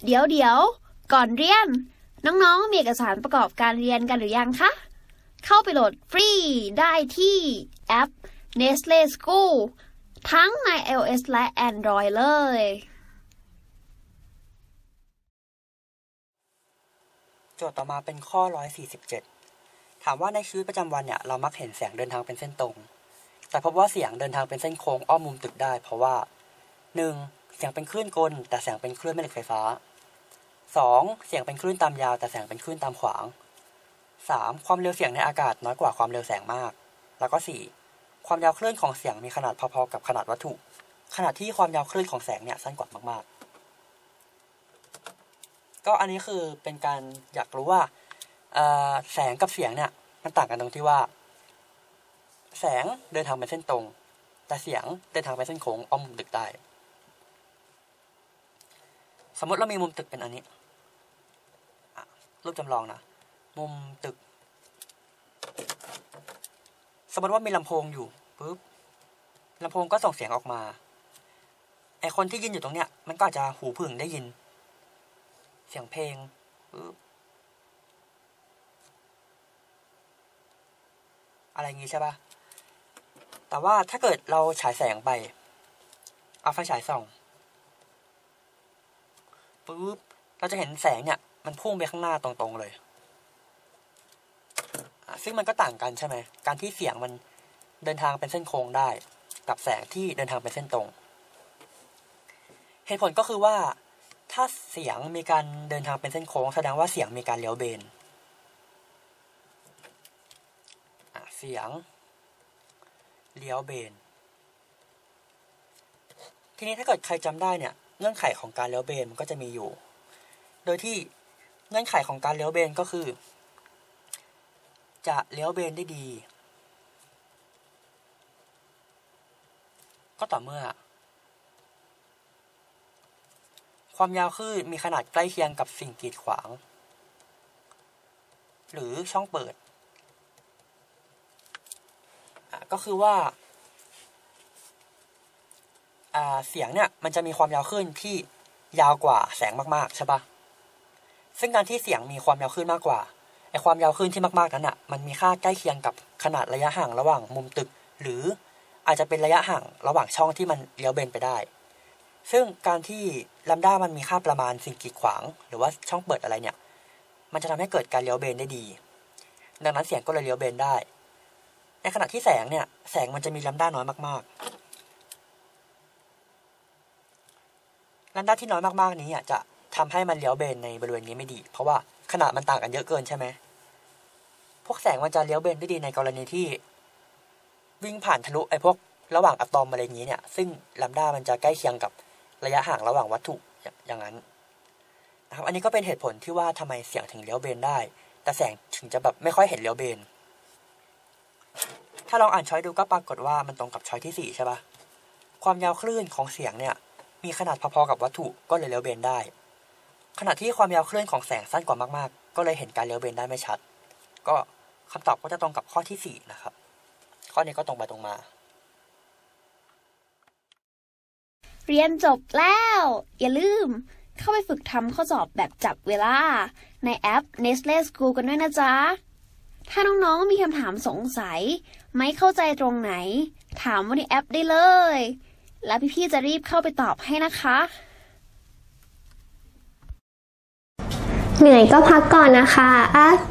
เดี๋ยวก่อนเรียนน้องๆมีเอกสารประกอบการเรียนกันหรือยังคะเข้าไปโหลดฟรีได้ที่แอป Nestle School ทั้งใน iOS และ Android เลยโจทย์ต่อมาเป็นข้อ147ถามว่าในชีวิตประจำวันเนี่ยเรามักเห็นแสงเดินทางเป็นเส้นตรงแต่พบว่าเสียงเดินทางเป็นเส้นโค้งอ้อมมุมตึกได้เพราะว่า 1. เสียงเป็นคลื่นกลแต่แสงเป็นคลื่นแม่เหล็กไฟฟ้า 2. เสียงเป็นคลื่นตามยาวแต่แสงเป็นคลื่นตามขวาง 3. ความเร็วเสียงในอากาศน้อยกว่าความเร็วแสงมากแล้วก็ 4. ความยาวคลื่นของเสียงมีขนาดพอๆกับขนาดวัตถุขณะที่ความยาวคลื่นของแสงเนี่ยสั้นกว่ามากๆก็อันนี้คือเป็นการอยากรู้ว่าแสงกับเสียงเนี่ยมันต่างกันตรงที่ว่าแสงเดินทางเป็นเส้นตรงแต่เสียงเดินทางเป็นเส้นโค้งอ้อมมุมตึกได้สมมติเรามีมุมตึกเป็นอันนี้รูปจำลองนะมุมตึกสมมติว่ามีลำโพงอยู่ปุ๊บลำโพงก็ส่งเสียงออกมาไอคนที่ยืนอยู่ตรงเนี้ยมันก็อาจจะหูผึ่งได้ยินเสียงเพลงปุ๊บอะไรอย่างงี้ใช่ปะแต่ว่าถ้าเกิดเราฉายแสงไปเอาไฟฉายส่องปุ๊บเราจะเห็นแสงเนี่ยมันพุ่งไปข้างหน้าตรงๆเลยซึ่งมันก็ต่างกันใช่ไหมการที่เสียงมันเดินทางเป็นเส้นโค้งได้กับแสงที่เดินทางเป็นเส้นตรงเหตุผลก็คือว่าถ้าเสียงมีการเดินทางเป็นเส้นโค้งแสดงว่าเสียงมีการเลี้ยวเบนเสียงเลี้ยวเบนทีนี้ถ้าเกิดใครจำได้เนี่ยเงื่อนไขของการเลี้ยวเบนมันก็จะมีอยู่โดยที่เงื่อนไขของการเลี้ยวเบนก็คือจะเลี้ยวเบนได้ดีก็ต่อเมื่อความยาวคลื่นมีขนาดใกล้เคียงกับสิ่งกีดขวางหรือช่องเปิดก็คือว่าเสียงเนี่ยมันจะมีความยาวคลื่นที่ยาวกว่าแสงมากๆใช่ปะซึ่งการที่เสียงมีความยาวคลื่นมากกว่าไอความยาวคลื่นที่มากๆนั้นมันมีค่าใกล้เคียงกับขนาดระยะห่างระหว่างมุมตึกหรืออาจจะเป็นระยะห่างระหว่างช่องที่มันเลี้ยวเบนไปได้ซึ่งการที่ลัมด้ามันมีค่าประมาณสิ่งกีดขวางหรือว่าช่องเปิดอะไรเนี่ยมันจะทำให้เกิดการเลี้ยวเบนได้ดีดังนั้นเสียงก็เลยเลี้ยวเบนได้ในขณะที่แสงเนี่ยแสงมันจะมีลัมด้าน้อยมากๆลัมด้าที่น้อยมากๆนี้จะทำให้มันเลี้ยวเบนในบริเวณนี้ไม่ดีเพราะว่าขนาดมันต่างกันเยอะเกินใช่ไหมพวกแสงมันจะเลี้ยวเบนได้ดีในกรณีที่วิ่งผ่านทะลุไอ้พวกระหว่างอะตอมอะไรอย่างนี้เนี่ยซึ่งลัมด้ามันจะใกล้เคียงกับระยะห่างระหว่างวัตถุอย่างนั้นนะครับอันนี้ก็เป็นเหตุผลที่ว่าทำไมเสียงถึงเลี้ยวเบนได้แต่แสงถึงจะแบบไม่ค่อยเห็นเลี้ยวเบนถ้าลองอ่านช้อยดูก็ปรากฏว่ามันตรงกับช้อยที่4ใช่ปะความยาวคลื่นของเสียงเนี่ยมีขนาดพอๆกับวัตถุก็เลยเลี้ยวเบนได้ขณะที่ความยาวคลื่นของแสงสั้นกว่ามากๆก็เลยเห็นการเลี้ยวเบนได้ไม่ชัดก็คำตอบก็จะตรงกับข้อที่4นะครับข้อนี้ก็ตรงไปตรงมาเรียนจบแล้วอย่าลืมเข้าไปฝึกทำข้อสอบแบบจับเวลาในแอป Nestle School กันด้วยนะจ๊ะถ้าน้องๆมีคำถามสงสัยไม่เข้าใจตรงไหนถามว่าในแอปได้เลยแล้วพี่ๆจะรีบเข้าไปตอบให้นะคะเหนื่อยก็พักก่อนนะคะ